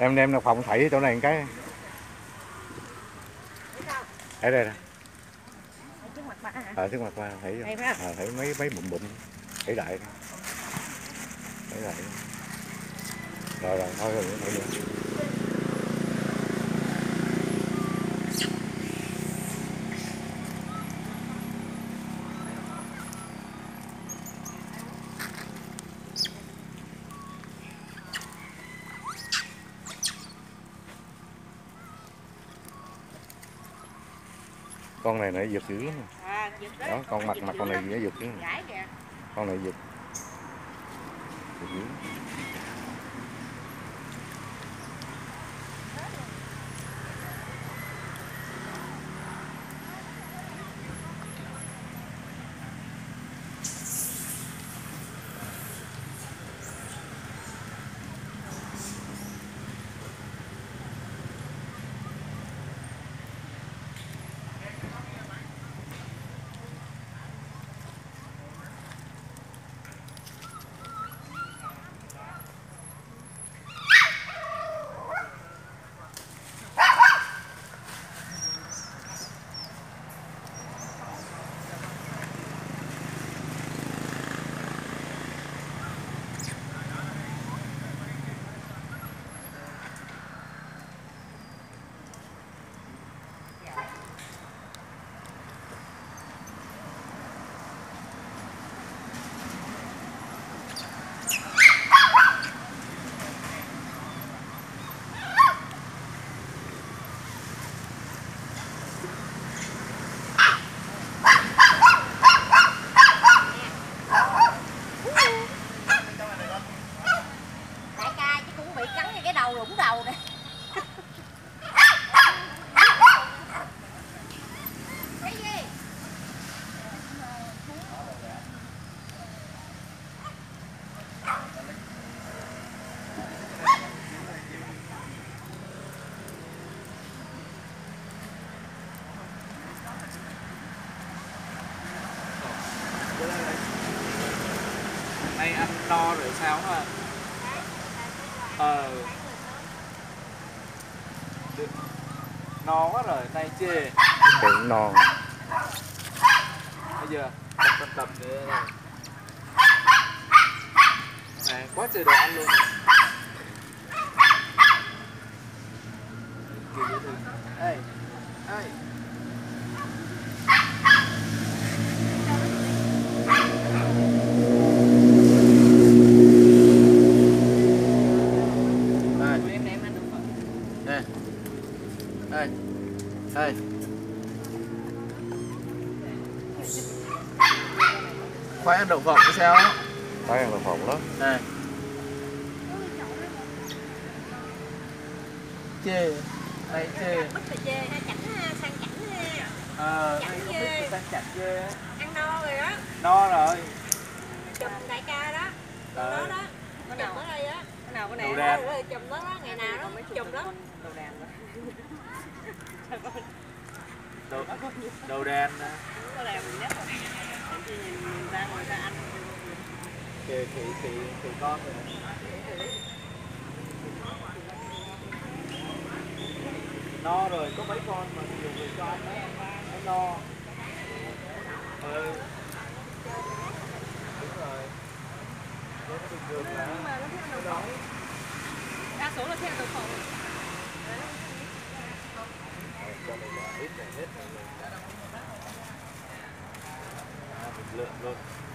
Đem đậu phộng thảy chỗ này một cái. Ở đây nè. Trước mặt ba hả? Trước mặt ba thấy không? Thấy mấy bụng bụng thấy đại. Thấy đại. Rồi thôi rồi. Con này nó giật dữ lắm. Đó, con mặt con này nó giật dữ. Con này giật. Giật dữ. Rũng đầu nè. Cái gì? Nay ăn no rồi sao hả? No quá rồi, nay chê. Bụng no. Bây giờ tập nữa này. Này, quá trời đồ ăn luôn rồi. Kìa dễ thương. Ê, ê. Đây. Khoai ăn đậu phộng hay sao? Khoai ăn đậu phộng đó. Này. Chê. Này chê. Bất là chê ha, chảnh ha, sang chảnh ha. Đây không biết sang chảnh chê. Ăn no rồi đó. No rồi. Chùm đại ca đó. Đó đó. Chùm ở đây á. Cái nào cái này? Đầu đàn. Chùm đó đó, ngày nào đó chùm đó. Đầu đàn đó. Đầu đàn. Đầu đàn mình nhất rồi. Chị nhìn ra người ta ăn. Kìa khỉ con rồi. No rồi, có mấy con mà nhiều người cho ăn nó no. Đúng rồi. Nó bình thường là nó đói. Đa số là theo đậu phộng. Cho này là hết rồi. Mình lượn luôn.